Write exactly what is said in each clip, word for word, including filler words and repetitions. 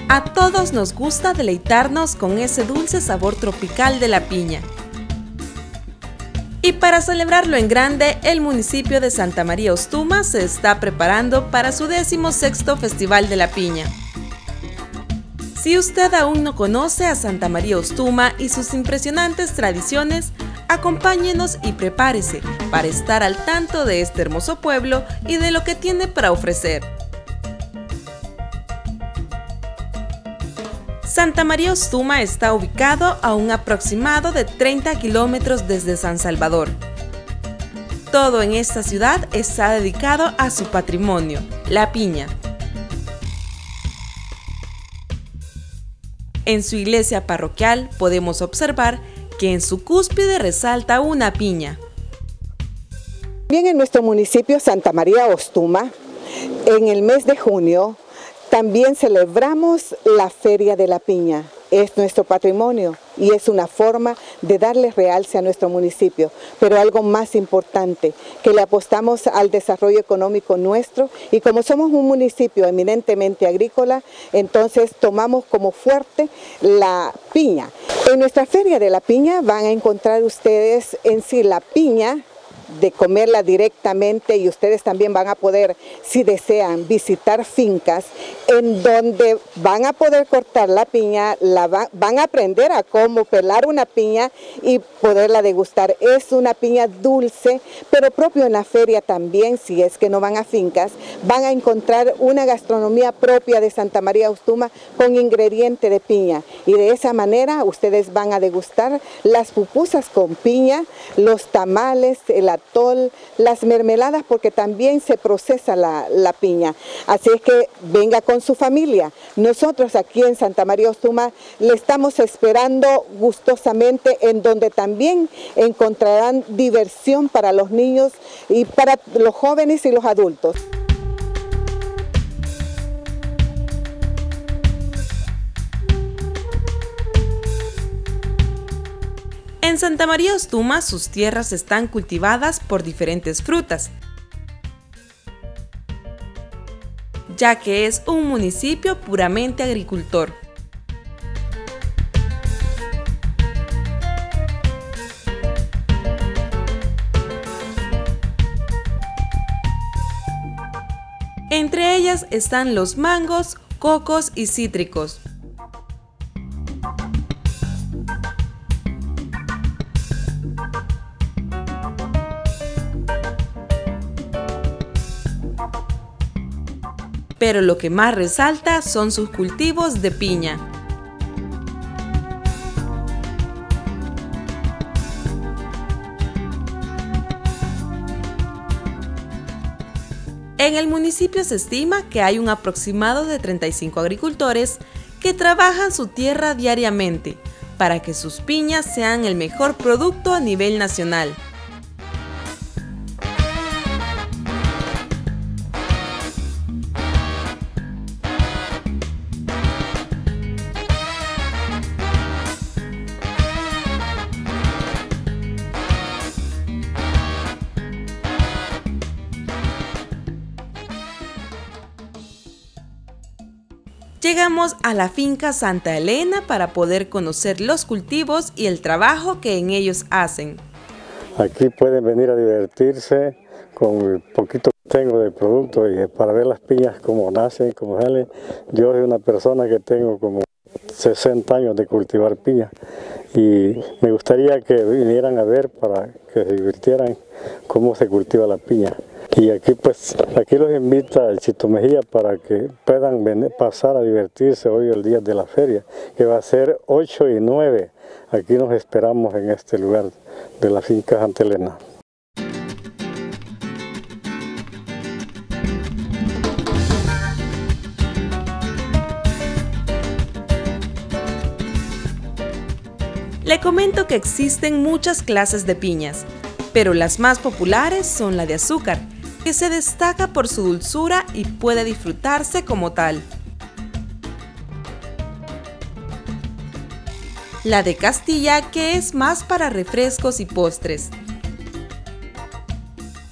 A todos nos gusta deleitarnos con ese dulce sabor tropical de la piña. Y para celebrarlo en grande, el municipio de Santa María Ostuma se está preparando para su décimo sexto Festival de la Piña. Si usted aún no conoce a Santa María Ostuma y sus impresionantes tradiciones, acompáñenos y prepárese para estar al tanto de este hermoso pueblo y de lo que tiene para ofrecer. Santa María Ostuma está ubicado a un aproximado de treinta kilómetros desde San Salvador. Todo en esta ciudad está dedicado a su patrimonio, la piña. En su iglesia parroquial podemos observar que en su cúspide resalta una piña. Bien, en nuestro municipio Santa María Ostuma, en el mes de junio, también celebramos la Feria de la Piña. Es nuestro patrimonio y es una forma de darle realce a nuestro municipio. Pero algo más importante, que le apostamos al desarrollo económico nuestro y como somos un municipio eminentemente agrícola, entonces tomamos como fuerte la piña. En nuestra Feria de la Piña van a encontrar ustedes en sí la piña, de comerla directamente, y ustedes también van a poder, si desean, visitar fincas en donde van a poder cortar la piña, la va, van a aprender a cómo pelar una piña y poderla degustar. Es una piña dulce, pero propio en la feria también, si es que no van a fincas, van a encontrar una gastronomía propia de Santa María Ostuma con ingrediente de piña, y de esa manera ustedes van a degustar las pupusas con piña, los tamales, el atol, las mermeladas, porque también se procesa la, la piña. Así es que venga con su familia. Nosotros aquí en Santa María Ostuma le estamos esperando gustosamente, en donde también encontrarán diversión para los niños y para los jóvenes y los adultos. En Santa María Ostuma sus tierras están cultivadas por diferentes frutas, ya que es un municipio puramente agricultor. Entre ellas están los mangos, cocos y cítricos. Pero lo que más resalta son sus cultivos de piña. En el municipio se estima que hay un aproximado de treinta y cinco agricultores que trabajan su tierra diariamente para que sus piñas sean el mejor producto a nivel nacional. Llegamos a la finca Santa Elena para poder conocer los cultivos y el trabajo que en ellos hacen. Aquí pueden venir a divertirse con el poquito que tengo de producto y para ver las piñas cómo nacen, cómo salen. Yo soy una persona que tengo como sesenta años de cultivar piña y me gustaría que vinieran a ver para que se divirtieran cómo se cultiva la piña. Y aquí pues, aquí los invita el Chito Mejía para que puedan venir, pasar a divertirse hoy el día de la feria, que va a ser ocho y nueve. Aquí nos esperamos en este lugar de la finca Santa Elena. Le comento que existen muchas clases de piñas, pero las más populares son la de azúcar, que se destaca por su dulzura y puede disfrutarse como tal. La de Castilla, que es más para refrescos y postres.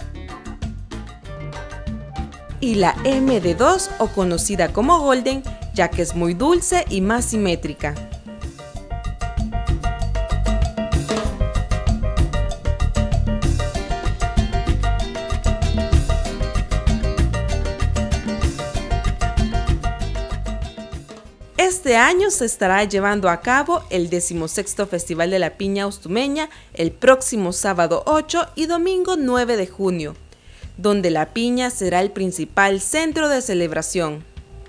Y la eme de dos, o conocida como Golden, ya que es muy dulce y más simétrica. Este año se estará llevando a cabo el decimosexto Festival de la Piña Ostumeña el próximo sábado ocho y domingo nueve de junio, donde la piña será el principal centro de celebración.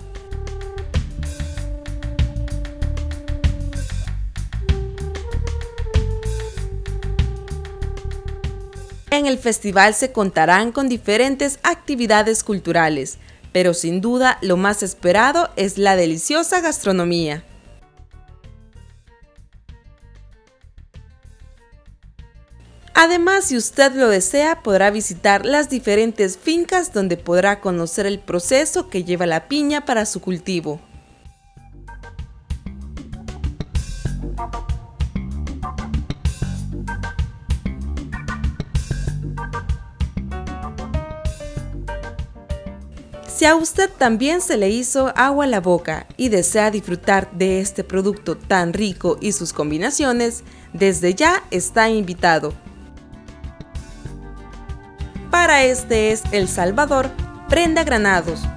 En el festival se contarán con diferentes actividades culturales, pero sin duda lo más esperado es la deliciosa gastronomía. Además, si usted lo desea, podrá visitar las diferentes fincas donde podrá conocer el proceso que lleva la piña para su cultivo. Si a usted también se le hizo agua a la boca y desea disfrutar de este producto tan rico y sus combinaciones, desde ya está invitado. Para Este es El Salvador, Brenda Granados.